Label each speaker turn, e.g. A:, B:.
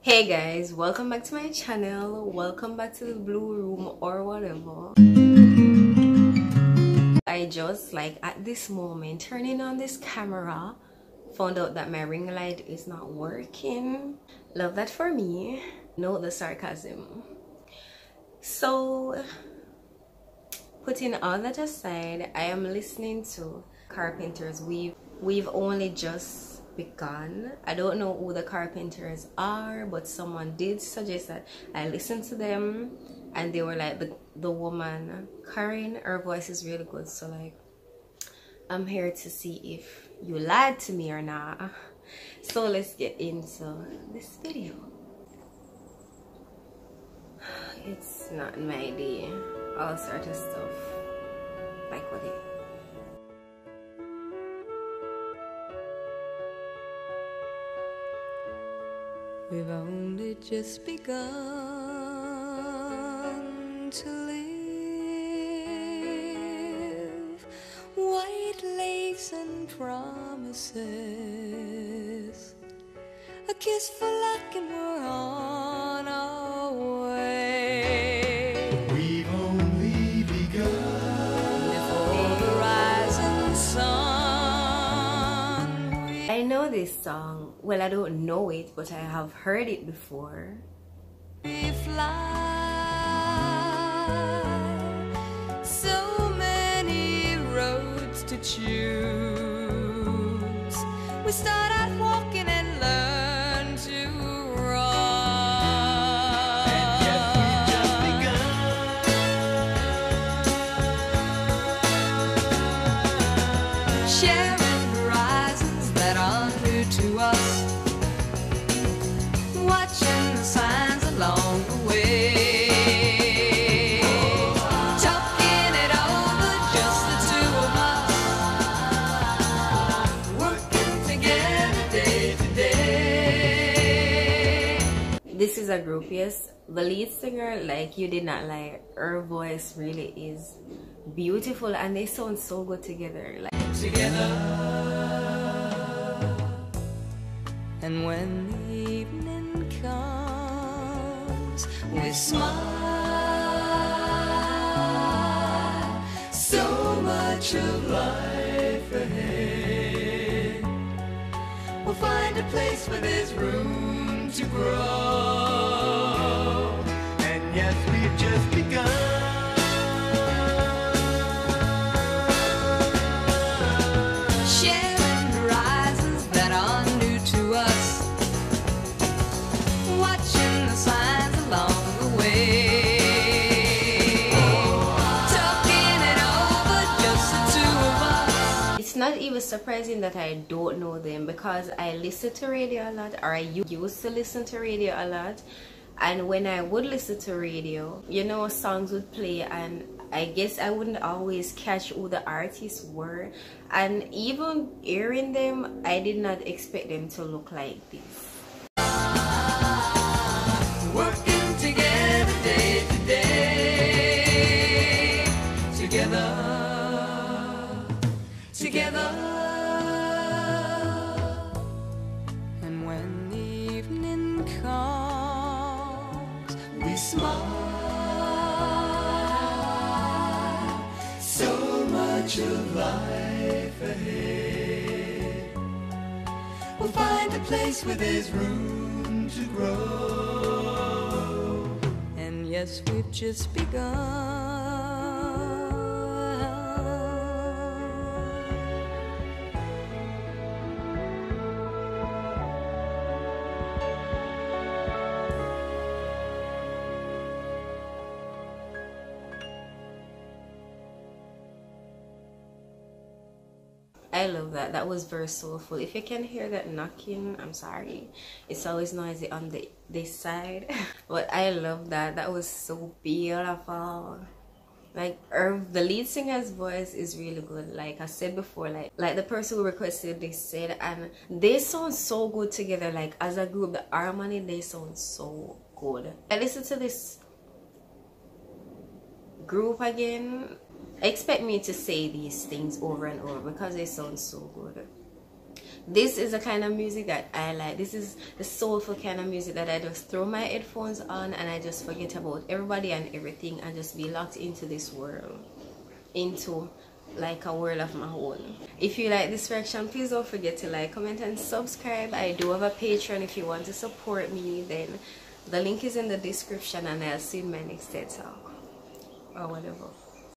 A: Hey guys, welcome back to my channel. Welcome back to the blue room or whatever. I just at this moment turning on this camera, found out that my ring light is not working. Love that for me. Note the sarcasm. So putting all that aside, I am listening to Carpenters. We've only just begun. I don't know who the Carpenters are, but someone did suggest that I listen to them, and they were like, the woman Karen, her voice is really good. So I'm here to see if you lied to me or not. So let's get into this video. It's not my day. All sort of stuff. Like what it.
B: We've only just begun to live. White lace and promises, a kiss for luck, and we're on our way.
C: We've only begun.
B: Before the rising sun.
A: I know this song. Well, I don't know it, but I have heard it before.
B: We fly, so many roads to choose. We start out walking and learn to run.
C: And yet we've just begun.
B: Sharing horizons that are new to us, watching the signs along the way, talking it over, just the two of us, working together day to day.
A: This is a group, yes. The lead singer, like you did not lie, her voice really is beautiful, and they sound so good together.
B: Together. And when the evening comes, we smile. So much of life ahead. We'll find a place where there's room to grow.
C: And yes, we've just begun.
B: Sharing horizons that are new to us, watching the signs along the way, talking it over, just the two of us.
A: It's not even surprising that I don't know them, because I listen to radio a lot, or I used to listen to radio a lot. And when I would listen to radio, you know, songs would play, and I guess I wouldn't always catch who the artists were. And even hearing them, I did not expect them to look like this.
B: Working together day to day, together, together. And when the evening comes, we smile. So much of life ahead. We'll find a place where there's room to grow. And yes, we've just begun.
A: I love that. That was very soulful. If you can hear that knocking, I'm sorry. It's always noisy on this side. But I love that. That was so beautiful. Like the lead singer's voice is really good. Like I said before, like the person who requested this said, and they sound so good together. Like as a group, the harmony, they sound so good. I listened to this group again. Expect me to say these things over and over because they sound so good. This is the kind of music that I like. This is the soulful kind of music that I just throw my headphones on and I just forget about everybody and everything and just be locked into this world, into like a world of my own. If you like this reaction, please don't forget to like, comment and subscribe. I do have a Patreon if you want to support me. Then the link is in the description, and I'll see you in my next TED Talk or whatever.